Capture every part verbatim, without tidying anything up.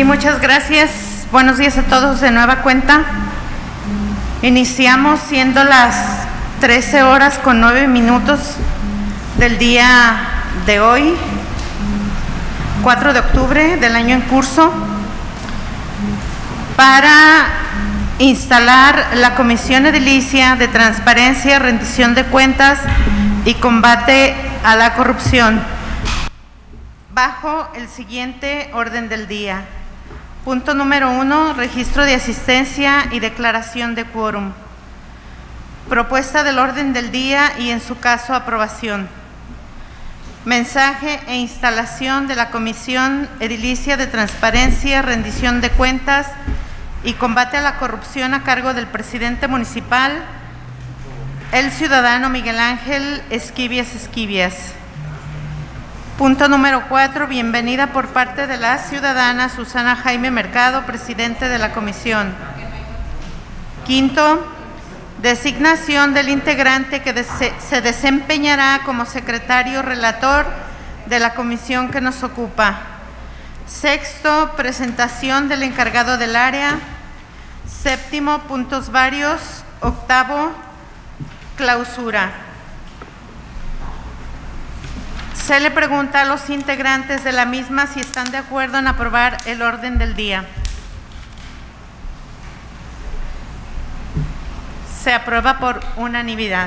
muchas gracias. Buenos días a todos de nueva cuenta. Iniciamos siendo las trece horas con nueve minutos del día de hoy, cuatro de octubre del año en curso, para instalar la Comisión Edilicia de Transparencia, Rendición de Cuentas y Combate a la Corrupción, bajo el siguiente orden del día. Punto número uno, registro de asistencia y declaración de quórum. Propuesta del orden del día y, en su caso, aprobación. Mensaje e instalación de la Comisión Edilicia de Transparencia, Rendición de Cuentas y Combate a la Corrupción a cargo del presidente municipal, el ciudadano Miguel Ángel Esquivias Esquivias. Punto número cuatro, bienvenida por parte de la ciudadana Susana Jaime Mercado, presidente de la comisión. Quinto, designación del integrante que se desempeñará como secretario relator de la comisión que nos ocupa. Sexto, presentación del encargado del área. Séptimo, puntos varios. Octavo, clausura. Se le pregunta a los integrantes de la misma si están de acuerdo en aprobar el orden del día. Se aprueba por unanimidad.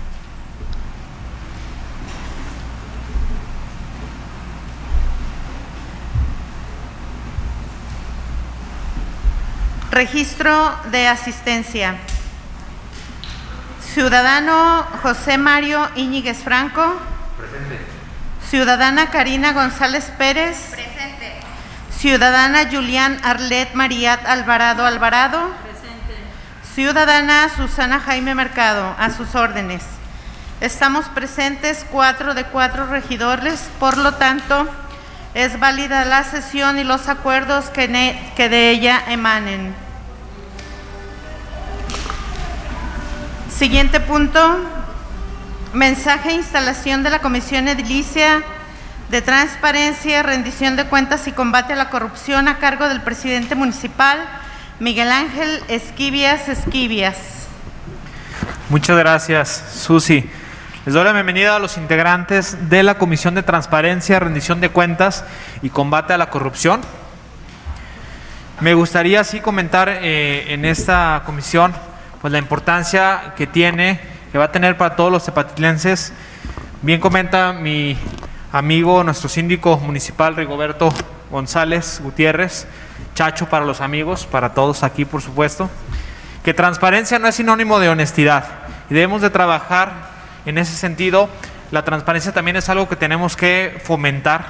Registro de asistencia. Ciudadano José Mario Íñiguez Franco. Presente. Ciudadana Karina González Pérez. Presente. Ciudadana Julián Arlet Mariat Alvarado Alvarado. Presente. Ciudadana Susana Jaime Mercado, a sus órdenes. Estamos presentes cuatro de cuatro regidores, por lo tanto, es válida la sesión y los acuerdos que, ne, que de ella emanen. Siguiente punto. Mensaje e instalación de la Comisión Edilicia de Transparencia, Rendición de Cuentas y Combate a la Corrupción a cargo del presidente municipal, Miguel Ángel Esquivias Esquivias. Muchas gracias, Susi. Les doy la bienvenida a los integrantes de la Comisión de Transparencia, Rendición de Cuentas y Combate a la Corrupción. Me gustaría así comentar eh, en esta comisión pues la importancia que tiene, que va a tener para todos los tepatitlenses. Bien comenta mi amigo, nuestro síndico municipal, Rigoberto González Gutiérrez, Chacho para los amigos, para todos aquí por supuesto, que transparencia no es sinónimo de honestidad y debemos de trabajar en ese sentido. La transparencia también es algo que tenemos que fomentar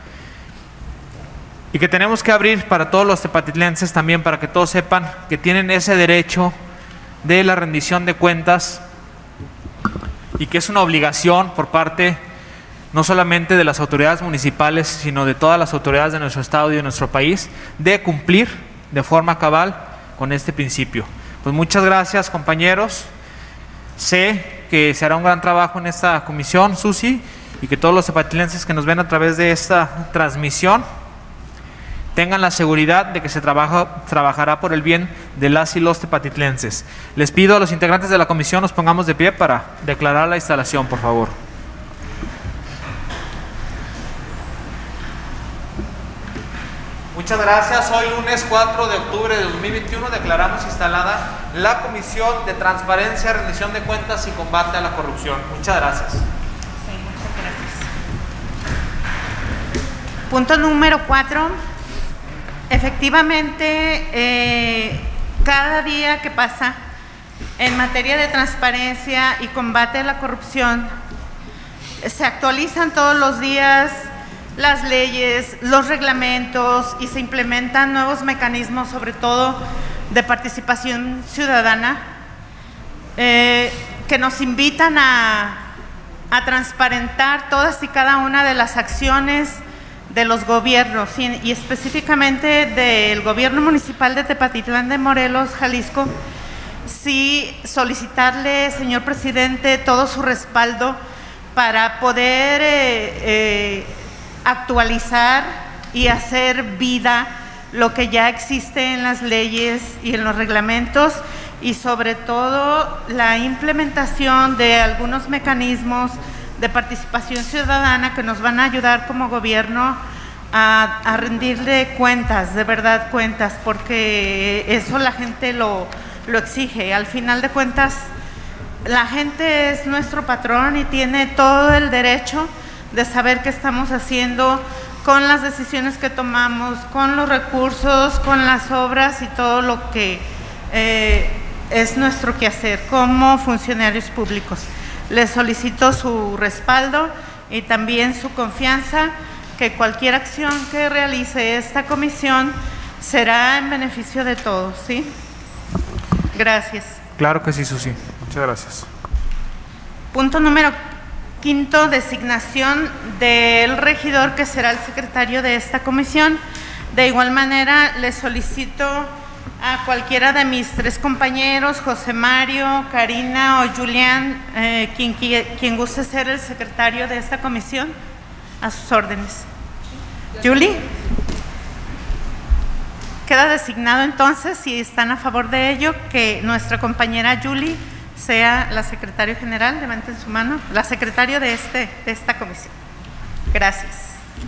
y que tenemos que abrir para todos los tepatitlenses también, para que todos sepan que tienen ese derecho de la rendición de cuentas y que es una obligación por parte no solamente de las autoridades municipales, sino de todas las autoridades de nuestro estado y de nuestro país, de cumplir de forma cabal con este principio. Pues muchas gracias, compañeros. Sé que se hará un gran trabajo en esta comisión, Susi, y que todos los tepatitlenses que nos ven a través de esta transmisión tengan la seguridad de que se trabaja, trabajará por el bien de las y los tepatitlenses. Les pido a los integrantes de la comisión nos pongamos de pie para declarar la instalación, por favor. Muchas gracias. Hoy lunes cuatro de octubre de dos mil veintiuno declaramos instalada la Comisión de Transparencia, Rendición de Cuentas y Combate a la Corrupción. Muchas gracias. Sí, muchas gracias. Punto número cuatro. Efectivamente, eh, cada día que pasa en materia de transparencia y combate a la corrupción, se actualizan todos los días las leyes, los reglamentos y se implementan nuevos mecanismos, sobre todo de participación ciudadana, eh, que nos invitan a, a transparentar todas y cada una de las acciones de los gobiernos y, y específicamente del gobierno municipal de Tepatitlán de Morelos, Jalisco. Sí, solicitarle, señor presidente, todo su respaldo para poder eh, eh, actualizar y hacer vida lo que ya existe en las leyes y en los reglamentos, y sobre todo la implementación de algunos mecanismos de participación ciudadana que nos van a ayudar como gobierno a, a rendirle cuentas, de verdad cuentas, porque eso la gente lo, lo exige. Al final de cuentas, la gente es nuestro patrón y tiene todo el derecho de saber qué estamos haciendo con las decisiones que tomamos, con los recursos, con las obras y todo lo que eh, es nuestro quehacer como funcionarios públicos. Les solicito su respaldo y también su confianza que cualquier acción que realice esta comisión será en beneficio de todos, ¿sí? Gracias. Claro que sí, Susi. Muchas gracias. Punto número quinto, designación del regidor que será el secretario de esta comisión. De igual manera, le solicito a cualquiera de mis tres compañeros, José Mario, Karina o Julián, eh, quien, quien guste ser el secretario de esta comisión, a sus órdenes. Julie. Queda designado entonces, si están a favor de ello, que nuestra compañera Julie sea la secretaria general. Levanten su mano. La secretaria de, este, de esta comisión. Gracias.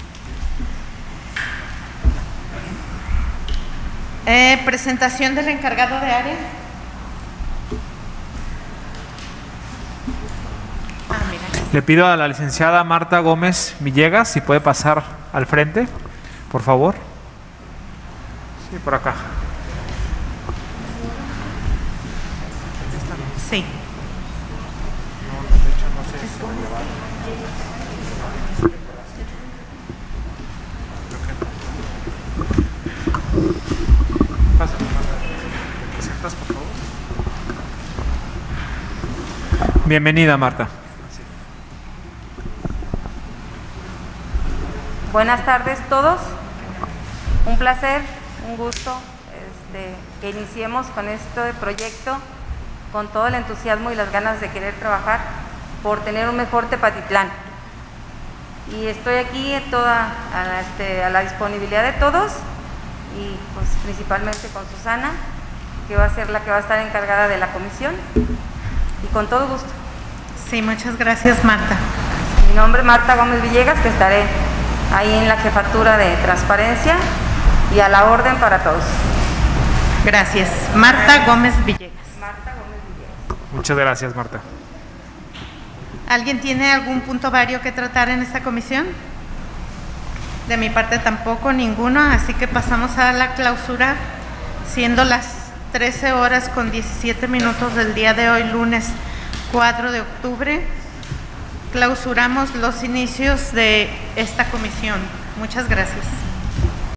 Eh, presentación del encargado de área. Ah, mira. Le pido a la licenciada Marta Gómez Villegas si puede pasar al frente, por favor. Sí, por acá. Sí. Bienvenida, Marta. Buenas tardes todos. Un placer, un gusto este, que iniciemos con este proyecto con todo el entusiasmo y las ganas de querer trabajar por tener un mejor Tepatitlán. Y estoy aquí toda a la, este, a la disponibilidad de todos y pues principalmente con Susana, que va a ser la que va a estar encargada de la comisión, y con todo gusto. Sí, muchas gracias, Marta. Mi nombre es Marta Gómez Villegas, que estaré ahí en la jefatura de transparencia y a la orden para todos. Gracias. Marta Gómez Villegas. Marta Gómez Villegas. Muchas gracias, Marta. ¿Alguien tiene algún punto vario que tratar en esta comisión? De mi parte tampoco, ninguno, así que pasamos a la clausura, siendo las trece horas con diecisiete minutos del día de hoy, lunes cuatro de octubre. Clausuramos los inicios de esta comisión. Muchas gracias.